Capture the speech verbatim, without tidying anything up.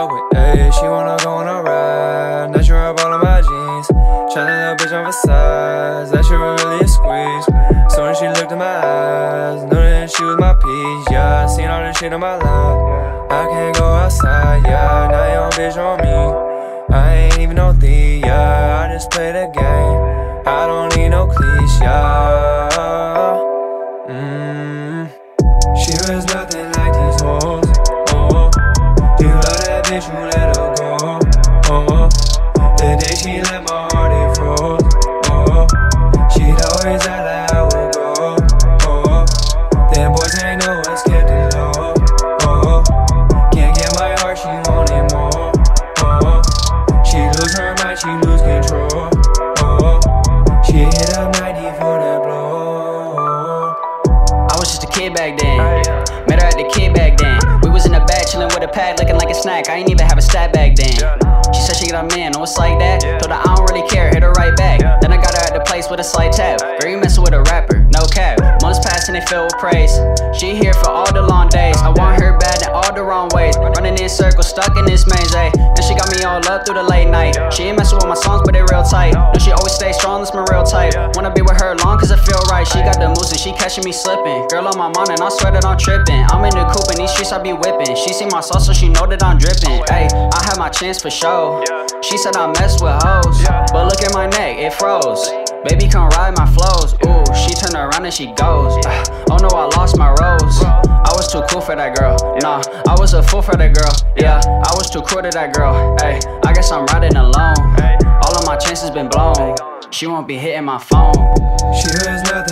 fuck with, ayy. She wanna go on a ride, now she rub all of my jeans. Shot that little bitch on for size, that shit was really a squeeze. Soon as she looked in my eyes, knew that she was my piece, yeah. Seen all this shit in my life, I can't go outside, yeah. Now your bitch on me, I ain't even no thief, yeah. I just play the game, I don't need no cliche, yeah. mm. She was nothing like these hoes, oh. You love that bitch, you let her go, oh. The day she let my heart it froze, oh. She'd always act like I would go, oh. Them boys ain't know what's kept it low, oh. Can't get my heart, she want it more, oh. She lose her mind, she lose control, oh. She hit up ninety for the blow. I was just a kid back then, met her at the kid back then. We was in the back chillin' with a pack, looking like a snack. I ain't even have a stat back then. She said she got a man, oh it's like that. Told her I don't really care, hit her right back. Then I got her at the place with a slight tap. Girl, you messin' with a rapper, no cap. Months pass and they filled with praise. She here for all the long days. I want her bad in all the wrong ways. Running in circles, stuck in this maze, ayy. Then she got me all up through the late night. She ain't messin' with my songs, but they real tight. No, she always stay strong, that's my real type. Wanna be with her long cause I feel right. She got the moves and she catching me slipping. Girl on my mind and I swear that I'm tripping. I'm in the coupe in these streets, I be whipping. She see my sauce so she know that I'm dripping. Ayy, I had my chance for show. She said I mess with hoes, but look at my neck, it froze. Baby, come ride my flows. Ooh, she turned around and she goes. Uh, oh no, I lost my rose. I was too cool for that girl. Nah, I was a fool for that girl. Yeah, I was too cool to that girl. Ayy, I guess I'm riding alone. All of my chances been blown. She won't be hitting my phone. She was nothing